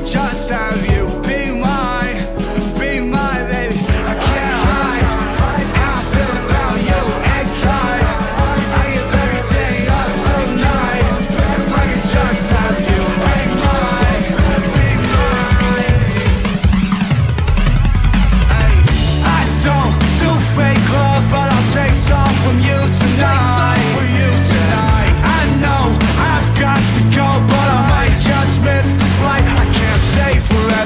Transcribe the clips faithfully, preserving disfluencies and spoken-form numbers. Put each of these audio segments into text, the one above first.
just have you. Be mine, be mine, baby. I can't hide how I feel about you inside. I give everything up tonight. If I could just have you. Be mine, be mine. Ay, I don't do fake love, but I'll take some from you tonight. For you tonight. I know I've got to go, but I might just miss the flight. I can't stay forever.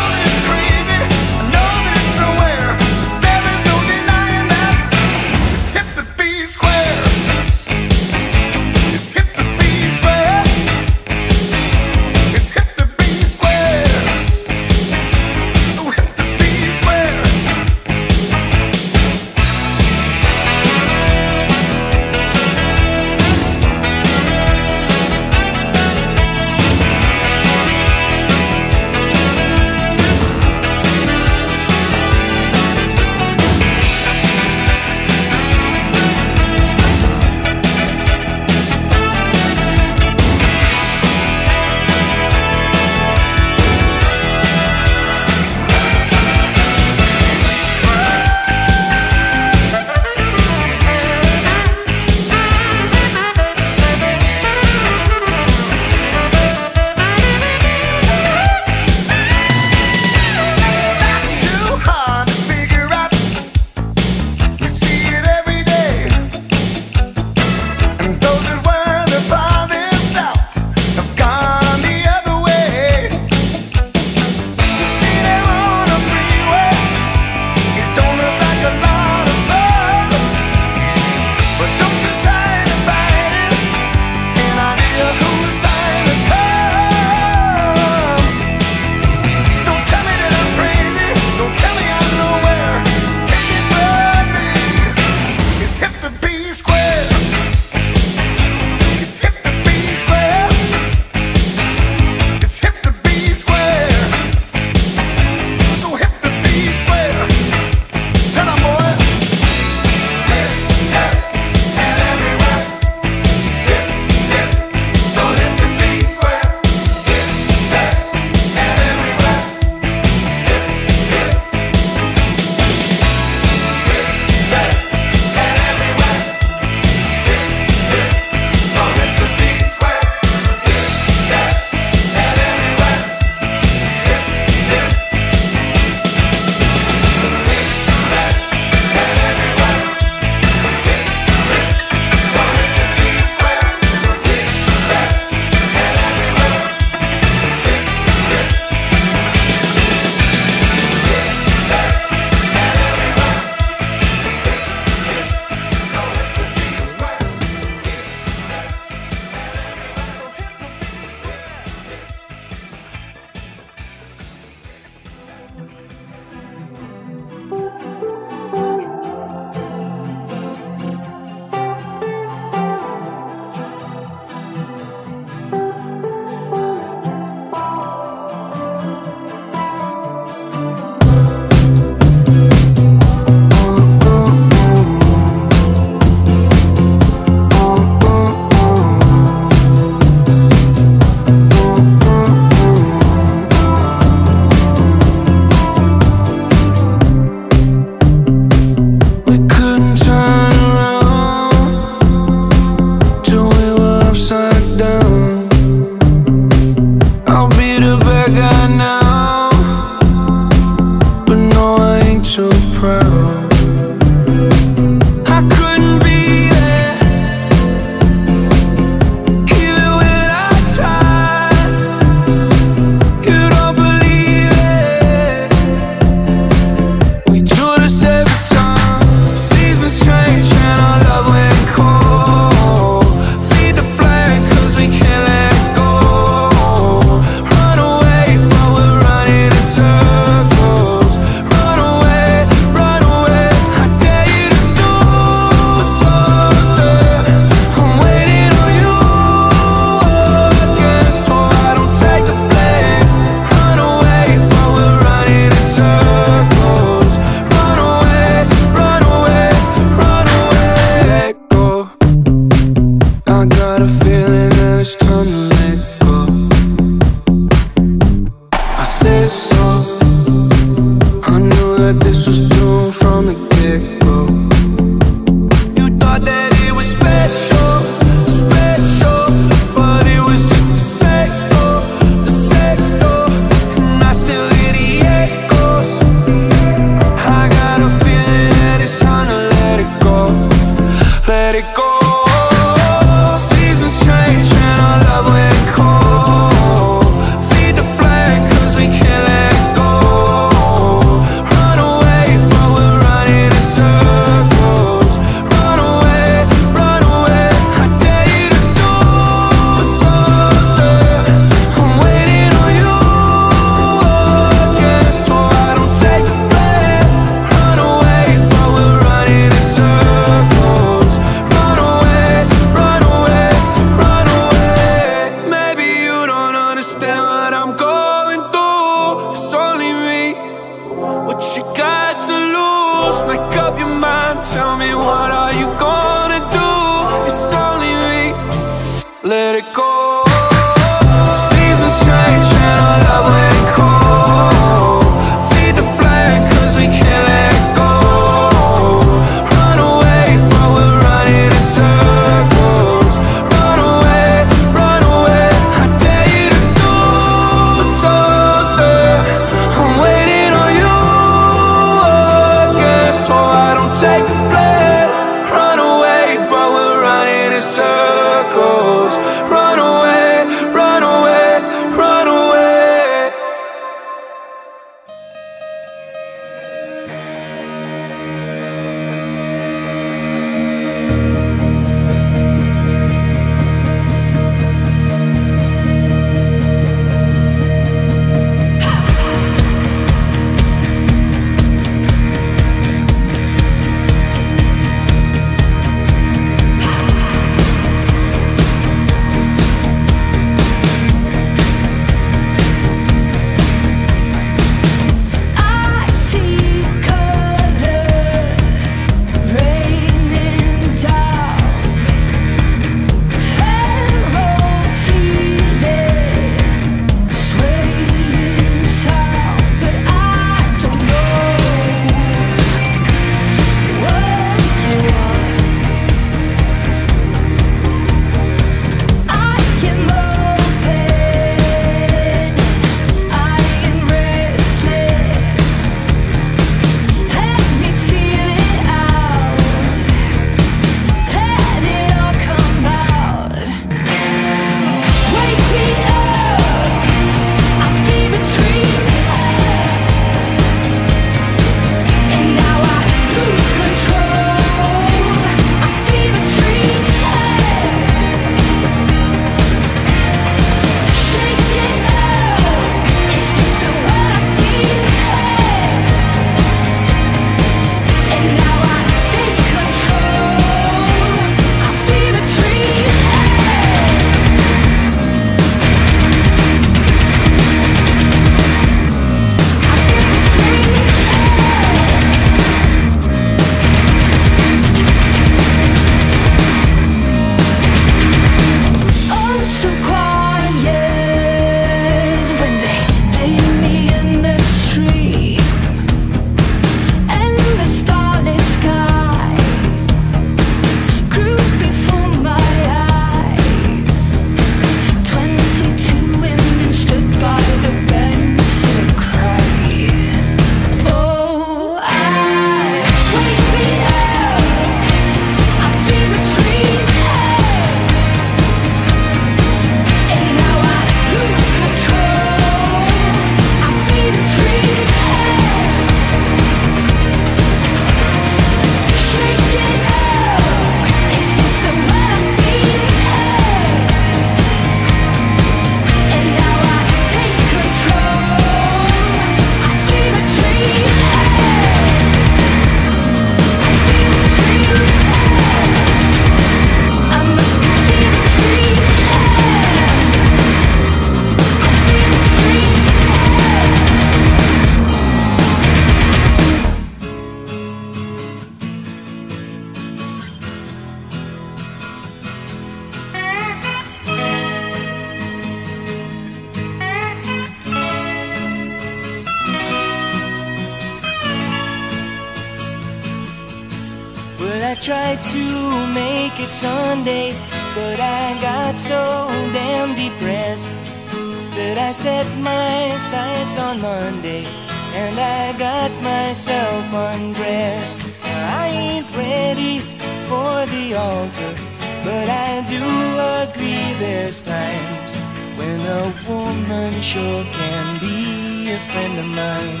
tried to make it Sunday, but I got so damn depressed that I set my sights on Monday, and I got myself undressed. I ain't ready for the altar, but I do agree there's times when a woman sure can be a friend of mine.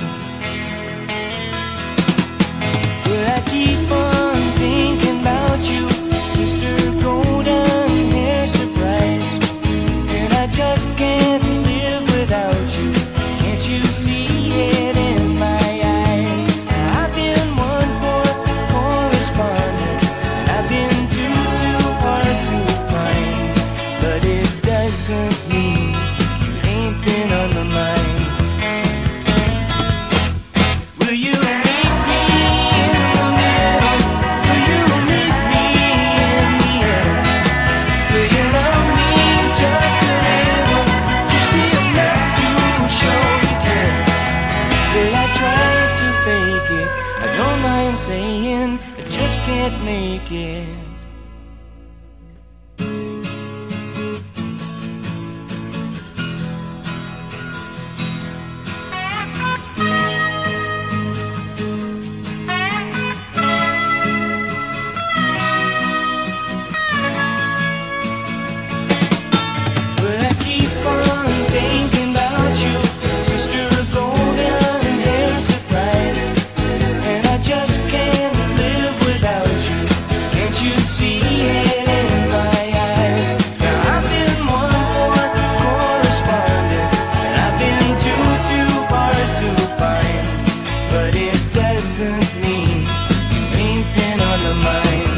But I keep on thinking about you, Sister Golden Hair Surprise, and I just can't live without you. Can't you see it in my eyes? I've been one poor correspondent, and I've been too, too hard to find, but it doesn't mean you ain't been on my mind. Will you meet me in the middle? Will you meet me in the air? Will you love me just a little, just enough to show you care? Well, I tried to fake it, I don't mind saying I just can't make it. But I keep on thinking about you, Sister Golden Hair Surprise, and I just can't live without you. Can't you see it in my eyes? Now I've been one poor correspondent, and I've been too, too hard to find, but it doesn't mean you ain't been on the mind.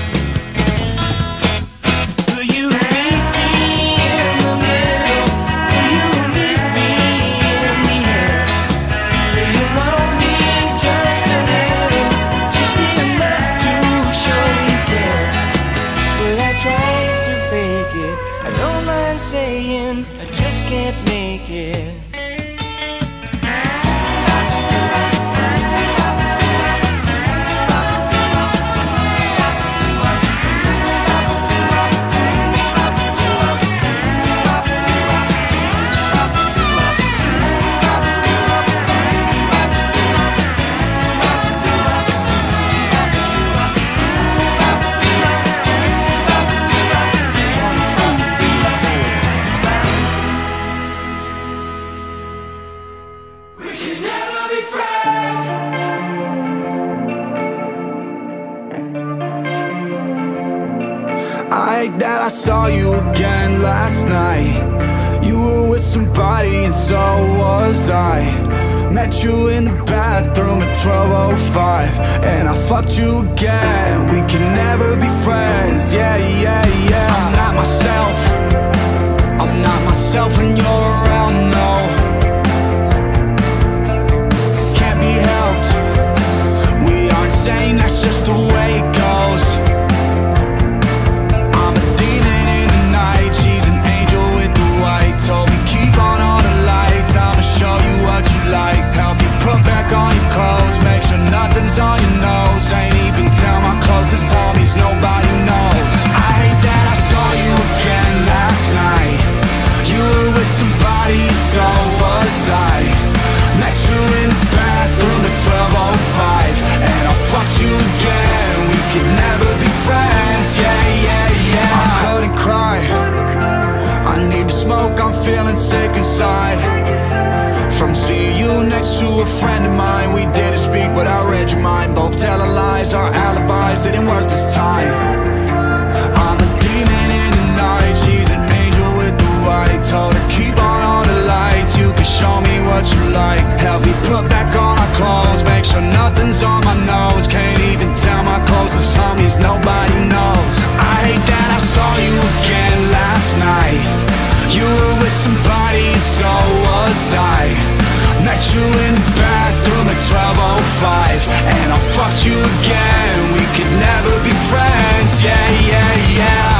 Will you meet me in the middle? Will you meet me in the air? Will you love me just a little, just enough to show you care? Well, I tried to fake it, I don't mind saying I just can't make it. I hate that I saw you again last night. You were with somebody and so was I. Met you in the bathroom at twelve oh five, and I fucked you again. We can never be friends, yeah, yeah, yeah. I'm not myself, I'm not myself when you're around, no. Can't be helped, we aren't saying that's just the way it goes. I'm a demon in the night, she's an angel with the white. Told me keep on all the lights, I'ma show you what you like. Help you put back on your clothes, make sure nothing's on your nose. Ain't even tell my closest homies, nobody knows. I hate that I saw you again last night. You were with somebody, so was I. Met you in the bathroom at twelve oh five, and I fucked you again. We could never be friends, yeah, yeah, yeah. I couldn't cry, I need to smoke, I'm feeling sick inside. From seeing you next to a friend of mine, we didn't speak, but I read your mind. Both telling lies, our alibis didn't work this time. I'm a demon in the night, she's an angel with the white. Told her keep on all the lights, you can show me what you like. Help me put back on our clothes, make sure nothing's on my nose. Can't even tell my closest homies, nobody knows. I hate that I saw you again last night. You were with somebody, so was I. Met you in the bathroom at twelve oh five, and I fucked you again. We could never be friends, yeah, yeah, yeah.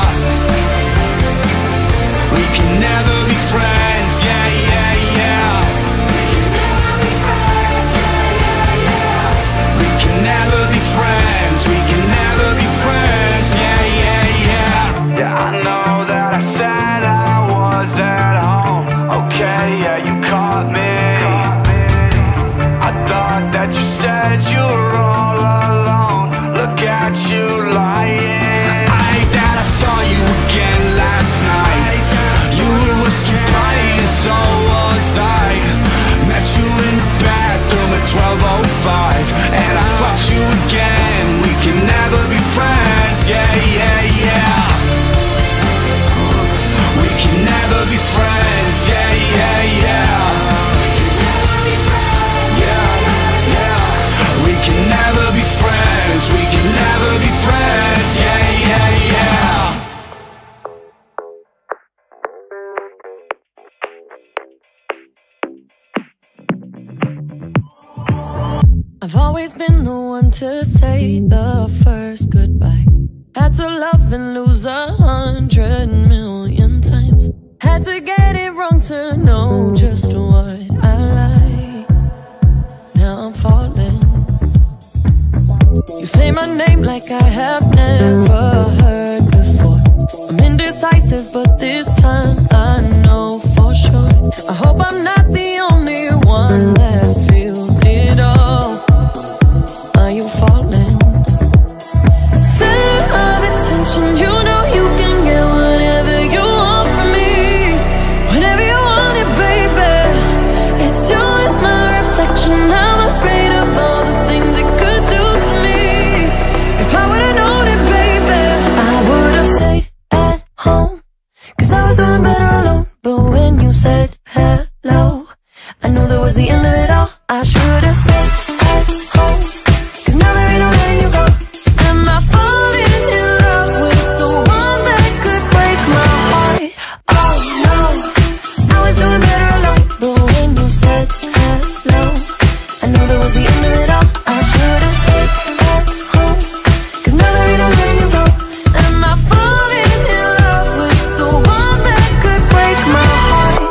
We can never be friends, yeah, yeah, yeah. We can never be friends, we can never be friends. I've always been the one to say the first goodbye. Had to love and lose a hundred million times. Had to get it wrong to know just what I like. Now I'm falling. You say my name like I have never heard before. I'm indecisive, but this time I know for sure. I hope I'm not the only one that feels it all. Are you falling? Center of attention, you know you can get whatever you want from me. Whenever you want it, baby. It's you and my reflection. I'm afraid of all the things it could do to me. If I would've known it, baby, I would've stayed at home, 'cause I was doing better alone. But when you said hello, I knew that was the end of it all. I should've stayed at home, 'cause now there ain't no letting you go. Am I falling in love with the one that could break my heart? Oh no, I was doing better alone. But when you said hello, I knew that was the end of it all. I should've stayed at home, 'cause now there ain't no letting you go. Am I falling in love with the one that could break my heart?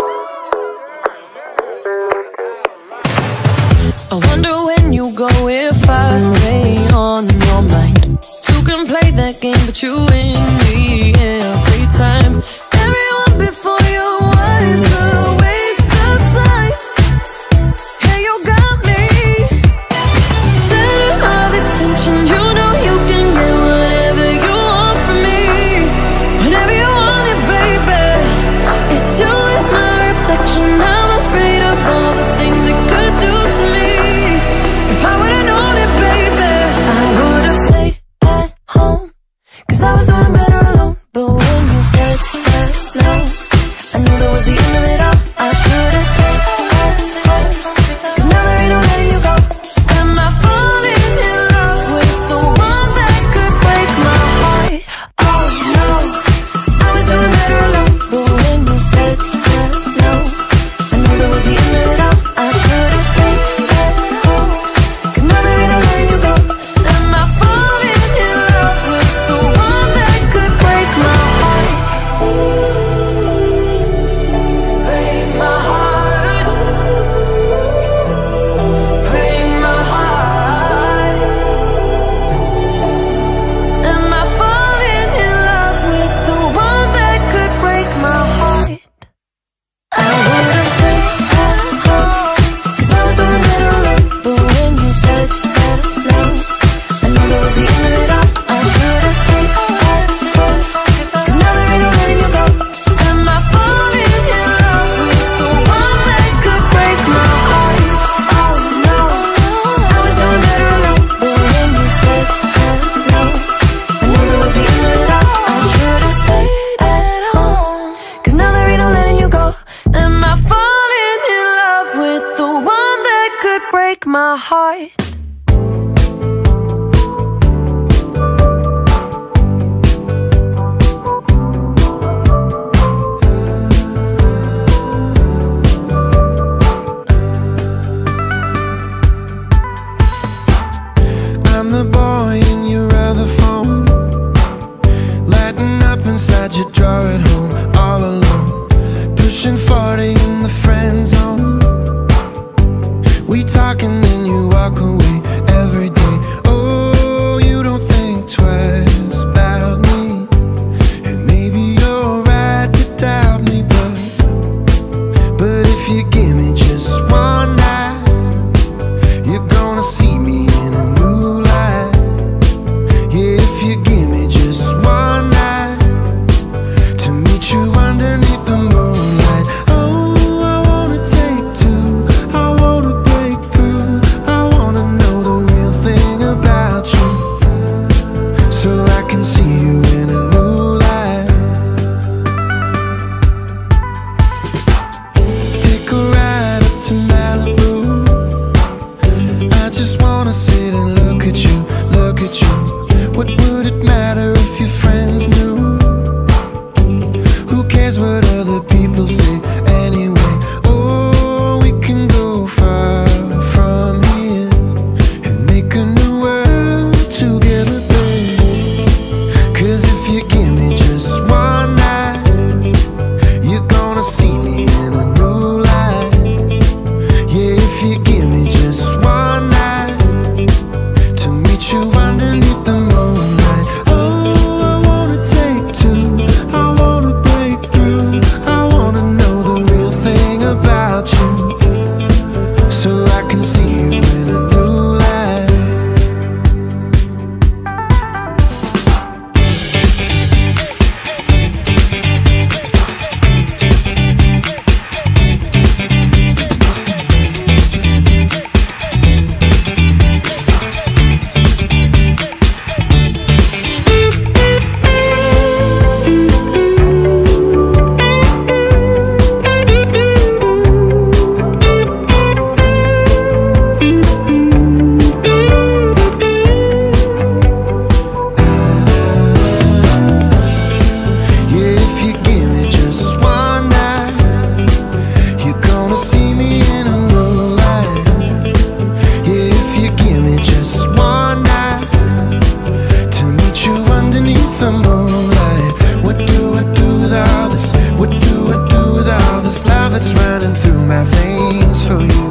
I wonder when you go if I stay on your mind. Two can play that game, but you win me every time. Everyone before you was a waste of time. Hey, you got me. Center of attention, you know you can get whatever you want from me. Whenever you want it, baby. It's you and my reflection. I'm afraid of all the things it could do to me. If I would've known it, baby, I would've stayed at home, 'cause I was doing better alone. But when you said hello, I knew that was the end of it all. I should've stayed at home, 'cause now there ain't no letting you go. Am I falling in love with the one that could break my heart? Oh no, I was doing better alone. But when you said hello, I knew that was the end of it all. I should've stayed at home, 'cause now there ain't no letting you go. Am I falling in love with the one that could break my heart? Break my heart. Break my heart. Am I falling in love with the one that could break my heart? I would've stayed at home, 'cause I was doing better alone. But when you said hello, I knew that was the end of it all. I should've stayed at home, 'cause now there ain't no letting you go. Am I falling in love with the one that could break my heart? Oh no, I was doing better alone. But when you said hello, I knew that was the end of it all. I should've stayed at home, 'cause now there ain't no letting you go. Am I falling in love with the one that could break my heart? I'm the boy in your other phone, lighting up inside your drawer at home, all alone, pushing forty in the friend zone. We talk and then you walk away every day. Oh, you don't think twice about me, and maybe you're right to doubt me, but but if you give me just one night, you're gonna see me in a new light. Yeah, if you give me just one night to meet you underneath the moonlight. Oh, I wanna take two, I wanna break through, I wanna know this love that's running through my veins for you.